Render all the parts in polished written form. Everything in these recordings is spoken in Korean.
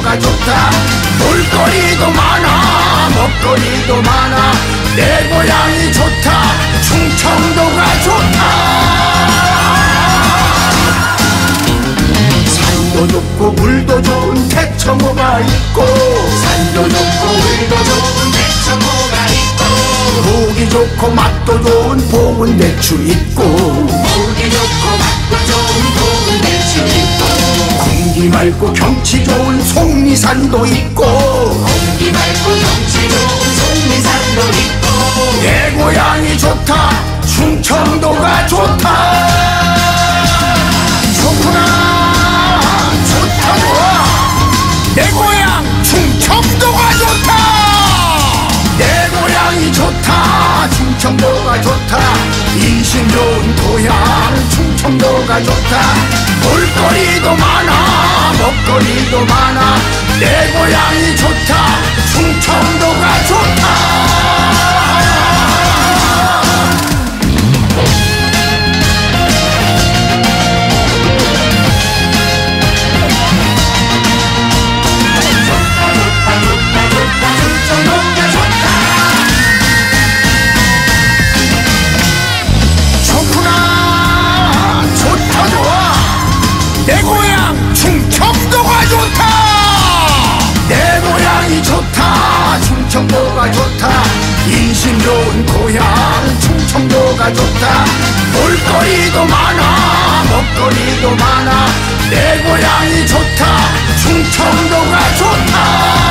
충청도가 좋다. 볼거리도 많아 먹거리도 많아. 내 고향이 좋다. 충청도가 좋다. 산도 좋고 물도 좋은 대청호가 있고, 산도 좋고 물도 좋은 대청호가 있고, 보기 좋고 맛도 좋은 보은대추 있고, 보기 좋고 맛도 좋은 보은대추 있고, 공기 맑고 경치 좋은 속리산도 있고, 공기 맑고 경치 좋은 속리산도 있고, 내 고향이 좋다. 충청도가 좋다. 좋구나. 좋다 좋아. 내 고향 충청도가 좋다. 내 고향이 좋다. 충청도가 좋다. 인심 좋은 고향 충청도가 좋다. 볼거리도 많아 먹거리도 많아. 내 고향이 좋다. 충청도가 좋다. 내 고향 충청도가 좋다. 내 고향이 좋다. 충청도가 좋다. 인심 좋은 고향 충청도가 좋다. 볼거리도 많아 먹거리도 많아. 내 고향이 좋다. 충청도가 좋다.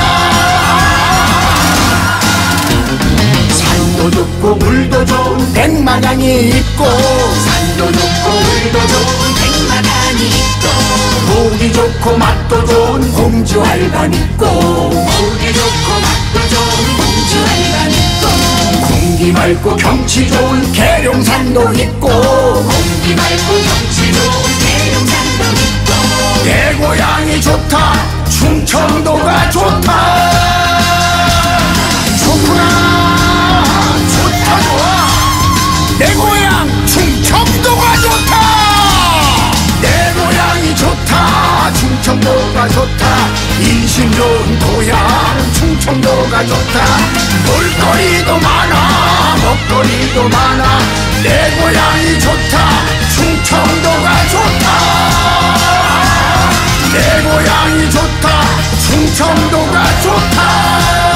산도 좋고 물도 좋은 백마강이 있고, 산도 좋고 물도 좋은 백마강이 있고, 보기 좋고 맛도 좋은 공주알반 있고, 보기 좋고 맛도 좋은 공주알반 있고, 공기 맑고 경치 좋은 계룡산도 있고, 공기 맑고 경치 좋은 계룡산도 있고, 내 고향이 좋다. 충청도가 좋다. 좋구나. 좋다 좋아. 내 고향 충청도가 좋다. 내 고향이 좋다. 충청도가 좋다. 인심 좋은 고향 충청도가 좋다. 볼거리도 많아 먹거리도 많아. 내 고향이 좋다. 충청도가 좋다. 내 고향이 좋다. 충청도가 좋다.